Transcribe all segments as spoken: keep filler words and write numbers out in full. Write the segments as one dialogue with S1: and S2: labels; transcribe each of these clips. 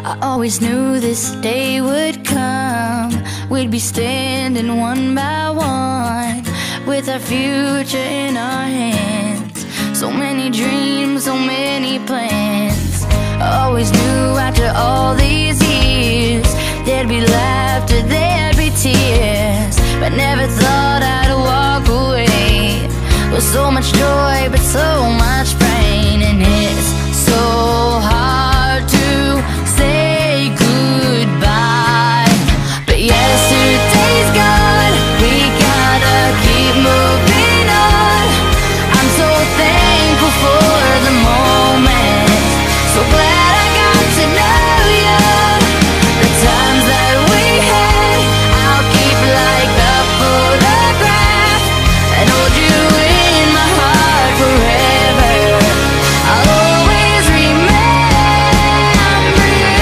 S1: I always knew this day would come. We'd be standing one by one, with our future in our hands. So many dreams, so many plans. I always knew after all these years there'd be laughter, there'd be tears, but never thought I'd walk away with so much joy but so much pain. And it's so hard to say goodbye, but yesterday's gone, we gotta keep moving on. I'm so thankful for the moment, so glad I got to know you. The times that we had, I'll keep like a photograph and hold you in my heart forever. I'll always remember you.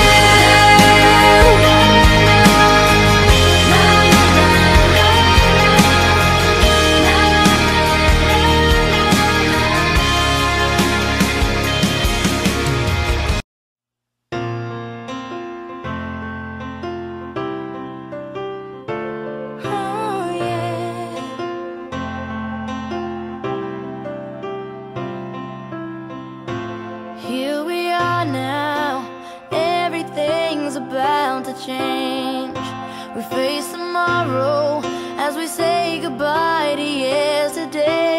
S1: Oh, yeah. Here we are now, everything's about to change. We face tomorrow as we say goodbye to yesterday.